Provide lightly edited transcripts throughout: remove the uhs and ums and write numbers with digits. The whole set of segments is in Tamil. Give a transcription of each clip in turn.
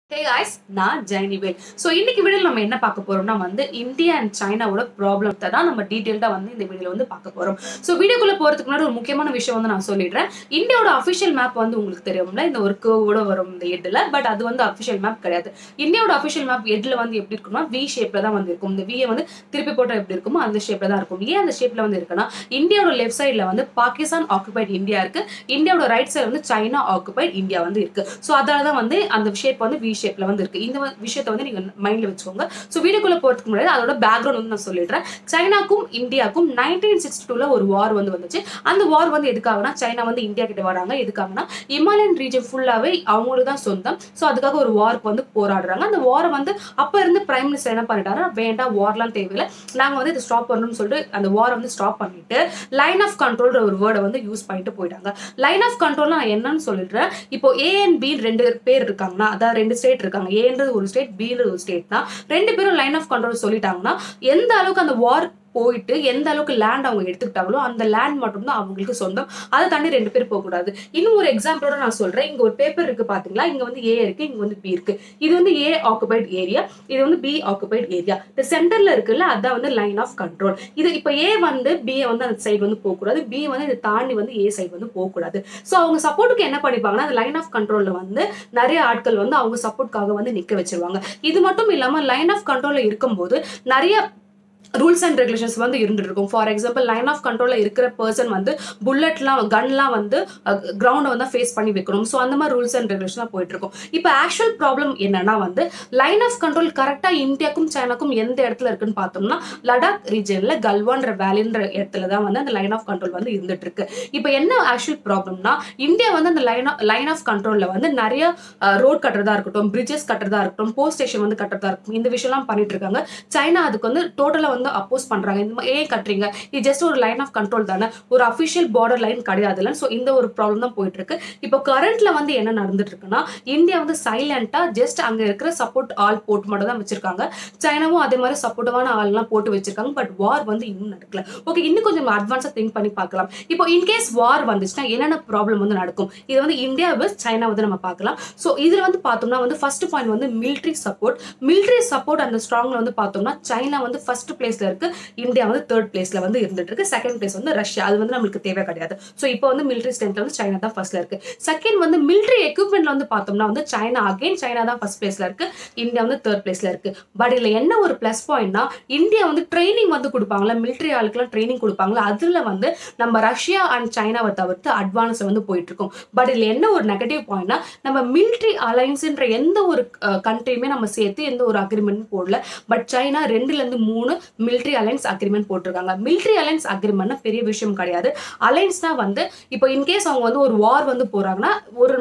Hey guys, நான் ஜெனிவேல். ஸோ இன்னைக்கு வீடியோவில் நம்ம என்ன பார்க்க போறோம்னா இந்தியா அண்ட் சைனாவோட ப்ராப்ளத்தை தான் நம்ம டீட்டெயில்டாக இந்த வீடியோவில் பார்க்க போறோம். ஸோ வீடியோக்குள்ள போறதுக்கு முன்னாடி ஒரு முக்கியமான விஷயம் நான் சொல்லிடுறேன். இந்தியாவோட அஃபிஷியல் மேப் உங்களுக்கு தெரியும்ல, இந்த ஒரு கர்வோட வரும் இந்த எட்ல. பட் அது அஃபிஷியல் மேப் கிடையாது. இந்தியாவோட அஃபிஷியல் மேப் எட்ல எப்படி இருக்கும்னா வி ஷேப்ல தான் இருக்கும். இந்த வியை திருப்பி போட்டால் எப்படி இருக்குமோ அந்த ஷேப்ல தான் இருக்கும். ஏன் அந்த ஷேப்ல இருக்குன்னா, இந்தியாவோட லெஃப்ட் சைட்ல பாகிஸ்தான் ஆக்குபைட் இந்தியா இருக்கு, இந்தியாவோட right side China occupied India இருக்கு. ஸோ அதனால தான் அந்த ஷேப் வி ஷேப்ல இருக்கு. இந்த விஷயத்தை நீங்க மைண்ட்ல வச்சுக்கோங்க. சோ வீடியோக்குள்ள போறதுக்கு முன்னாடி அதோட பேக்ரவுண்ட் நான் சொல்லிடுறேன். சைனாக்கும் இந்தியாக்கும் 1962ல ஒரு வார் வந்துச்சு. அந்த வார் எதுக்காகனா, சைனா இந்தியா கிட்ட வராங்க. எதுக்காகனா, இமாலயன் ரீஜன் ஃபுல்லாவே அவங்களுக்கு தான் சொந்தம். சோ அதுக்காக ஒரு வார்க்கு போராடுறாங்க. அந்த வார் அப்ப இருந்து பிரைம் மினிஸ்டர் என்ன பண்ணிட்டாரு, வேண்டாம் வார்லாம் தேவையில்லை, நாங்க இதை ஸ்டாப் பண்ணணும்னு சொல்லிட்டு அந்த வார் ஸ்டாப் பண்ணிட்டு லைன் ஆஃப் கண்ட்ரோல் ஒரு வேர்டை யூஸ் பண்ணிட்டு போயிட்டாங்க. லைன் ஆஃப் கண்ட்ரோல் நான் என்னன்னு சொல்லிடுறேன். இப்போ ஏ அண்ட் பி ரெண்டு பேர் இருக்காங்கன்னா, அதாவது ரெண்டு ஸ்டேட் இருக்காங்க. ஏன்றது ஒரு ஸ்டேட், பின்றது ஒரு ஸ்டேட்னா ரெண்டு பேரும் லைன் ஆஃப் கண்ட்ரோல் சொல்லிட்டாங்கன்னா, எந்த அளவுக்கு அந்த வார் போயிட்டு எந்த அளவுக்கு லேண்ட் அவங்க எடுத்துக்கிட்டாங்களோ அந்த லேண்ட் மட்டும் தான் அவங்களுக்கு சொந்தம். அதை தாண்டி ரெண்டு பேர் போக கூடாது. இன்னும் ஒரு எக்ஸாம்பிளோட நான் சொல்றேன். இங்க ஒரு பேப்பர் இருக்கு பாத்தீங்களா, இங்க ஏ இருக்கு, இங்க பி இருக்கு. இது ஏ ஆக்குபைட் ஏரியா, இது பி ஆக்குபைட் ஏரியா. இந்த சென்டர்ல இருக்குல்ல, அதான் லைன் ஆஃப் கண்ட்ரோல். இது இப்ப ஏ பி அந்த சைடு போக கூடாது, பி இதை தாண்டி ஏ சைடு போக கூடாது. சோ அவங்க சப்போர்ட்டுக்கு என்ன பண்ணிப்பாங்கன்னா, அந்த லைன் ஆஃப் கண்ட்ரோல்ல நிறைய ஆட்கள் அவங்க சப்போர்ட்காக நிக்க வச்சிருவாங்க. இது மட்டும் இல்லாம லைன் ஆஃப் கண்ட்ரோல்ல இருக்கும்போது நிறைய ரூல்ஸ் அண்ட் ரெகுலேஷன்ஸ் இருந்துட்டு இருக்கும். ஃபார் எக்ஸாம்பிள், லைன் ஆஃப் கண்ட்ரோல்ல இருக்கிற பர்சன் புல்லட்லாம் கன்லாம் கிரவுண்டை ஃபேஸ் பண்ணி வைக்கணும். ஸோ அந்த மாதிரி ரூல்ஸ் அண்ட் ரெகுலேஷன் போயிட்டு இருக்கும். இப்போ ஆக்சுவல் ப்ராப்ளம் என்னன்னா, லைன் ஆஃப் கண்ட்ரோல் கரெக்டா இந்தியாக்கும் சைனாக்கும் எந்த இடத்துல இருக்குன்னு பார்த்தோம்னா, லடாக் ரீஜன்ல கல்வான்ற வேலின்ற இடத்துல தான் அந்த லைன் ஆஃப் கண்ட்ரோல் இருந்துட்டு இருக்கு. இப்போ என்ன ஆக்சுவல் ப்ராப்ளம்னா, இந்தியா அந்த லைன் ஆஃப் கண்ட்ரோல்ல நிறைய ரோட் கட்டுறதா இருக்கட்டும், பிரிட்ஜஸ் கட்டுறதா இருக்கட்டும், போஸ்ட் ஸ்டேஷன் கட்டுறதா இருக்கட்டும், இந்த விஷயம்லாம் பண்ணிட்டு இருக்காங்க. சைனா அதுக்கு டோட்டலா அப்போஸ் பண்றாங்க. இந்த ஏன் கட்டுறீங்க, இது ஜஸ்ட் ஒரு லைன் ஆஃப் கண்ட்ரோல் தானே, ஒரு அபிஷியல் பார்டர் லைன் கிடையாதுல. சோ இந்த ஒரு ப்ராப்ளம் தான் போயிட்டு இருக்கு. இப்போ கரண்ட்ல என்ன நடந்துட்டு இருக்குன்னா, இந்தியா சைலண்டா ஜஸ்ட் அங்க இருக்கிற சப்போர்ட் ஆல் போட்டு மட்டும் தான் வச்சிருக்காங்க. சைனாவும் அதே மாதிரி சப்போர்ட்டிவான ஆள் எல்லாம் போட்டு வச்சிருக்காங்க. பட் வார் இன்னும் நடக்கல. ஓகே, இன்னும் கொஞ்சம் அட்வான்ஸா திங்க் பண்ணி பார்க்கலாம். இப்போ இன்கேஸ் வார் வந்துச்சுன்னா என்னென்ன ப்ராப்ளம் நடக்கும், இது இந்தியா விஸ் சைனா நம்ம பார்க்கலாம். சோ இதுல பார்த்தோம்னா first point military support. Military support அந்த ஸ்ட்ராங்ல பார்த்தோம்னா, சைனா ஃபர்ஸ்ட் பிளேஸ்ல இருக்கு, இந்தியா தேர்ட் பிளேஸ்ல இருந்துட்டு இருக்கு. Second place Russia. அது நம்மளுக்கு தேவை கிடையாது. சோ இப்போ மிலிட்டரி ஸ்ட்ரென்த்ல சைனா தான் ஃபர்ஸ்ட்ல இருக்கு. செகண்ட் மிலிட்டரி எக்யூப்மெண்ட்ல பார்த்தோம்னா சைனா அகைன் சைனா தான் ஃபர்ஸ்ட் பிளேஸ்ல இருக்கு, இந்தியா தேர்ட் பிளேஸ்ல இருக்கு. பட் இதுல என்ன ஒரு பிளஸ் பாயிண்ட்னா, இந்தியா ட்ரைனிங் கொடுப்பாங்களா, மிலிட்டரி ஆளுக்குலாம் ட்ரைனிங் கொடுப்பாங்களா, அதுல நம்ம ரஷ்யா அண்ட் சைனாவை தவிர்த்து அட்வான்ஸ் போயிட்டு இருக்கும். பட் இதுல என்ன ஒரு நெகட்டிவ் பாயிண்ட்னா, நம்ம மிலிட்டரி அலைன்ஸ்ன்ற எந்த ஒரு கண்ட்ரியுமே நம்ம சேர்த்து எந்த ஒரு அக்ரிமெண்ட் போடல. பட் சைனா 2ல இருந்து 3 மிலிட்டரி அலைன்ஸ் அக்ரிமெண்ட் போட்டிருக்காங்க. மிலிட்டரி அலைன்ஸ் அக்ரிமெண்ட் பெரிய விஷயம் கிடையாது. அலைன்ஸ்னா இப்போ இன்கேஸ் அவங்க ஒரு வார் போறாங்கன்னா, ஒரு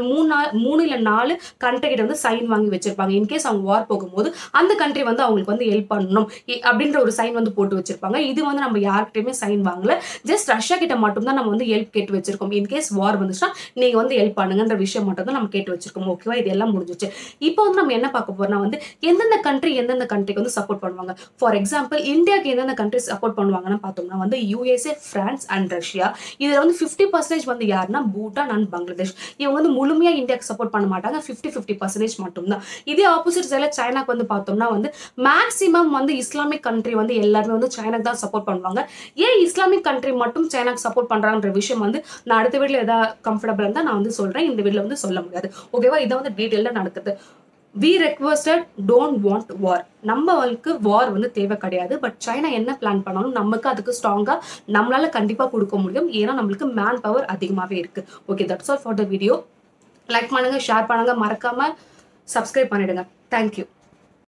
3 இல்ல 4 கண்ட்ரி கிட்ட சைன் வாங்கி வச்சிருப்பாங்க. இன்கேஸ் அவங்க வார் போகும்போது அந்த கண்ட்ரி அவங்களுக்கு ஹெல்ப் பண்ணணும் அப்படின்ற ஒரு சைன் போட்டு வச்சிருப்பாங்க. இது நம்ம யார்கிட்டயுமே சைன் வாங்கல. ஜஸ்ட் ரஷ்யா கிட்ட மட்டும் தான் நம்ம ஹெல்ப் கேட்டு வச்சிருக்கோம். இன்கேஸ் வார் வந்துச்சுன்னா நீங்க ஹெல்ப் பண்ணுங்கன்ற விஷயம் மட்டும் தான் நம்ம கேட்டு வச்சிருக்கோம். ஓகேவா, இது எல்லாம் முடிஞ்சிச்சு. இப்போ நம்ம என்ன பார்க்க போறோம்னா, எந்தெந்த கண்ட்ரிக்கு சப்போர்ட் பண்ணுவாங்க. ஃபார் எக்ஸாம்பிள், இந்தியாவுக்கு எந்தெந்த கண்ட்ரி சப்போர்ட் பண்ணுவாங்கன்னு பார்த்தோம்னா யூஎஸ்ஏ, பிரான்ஸ் அண்ட் ரஷ்யா. இதுல 50% யாருன்னா பூட்டான் அண்ட் பங்களாதேஷ். இவங்க முழுமையா இந்தியாவுக்கு சப்போர்ட் பண்ண மாட்டாங்க, 50% மட்டும் தான். இதே ஆப்போசிட் சைட்ல சைனாக்கு பார்த்தோம்னா மேக்ஸிமம் இஸ்லாமிக் கண்ட்ரி எல்லாருமே சைனாக்கு தான் சப்போர்ட் பண்ணுவாங்க. ஏன் இஸ்லாமிக் கண்ட்ரி மட்டும் சைனாக்கு சப்போர்ட் பண்றாங்கன்ற விஷயம் நான் அடுத்த வீடியோல ஏதாவது கம்ஃபர்டபிளா இருந்தா நான் சொல்றேன். இந்த வீடியோல சொல்ல முடியாது. ஓகேவா, இதை டீடைலா நடக்குது. We requested don't want war. நம்மளுக்கு வார் தேவை கிடையாது. பட் சைனா என்ன பிளான் பண்ணாலும் நமக்கு அதுக்கு ஸ்ட்ராங்கா நம்மளால கண்டிப்பா கொடுக்க முடியும். ஏன்னா நம்மளுக்கு மேன் பவர் அதிகமாவே இருக்கு. Okay, that's all for the video. Like பண்ணுங்க, ஷேர் பண்ணுங்க, மறக்காம சப்ஸ்கிரைப் பண்ணிடுங்க. தேங்க்யூ.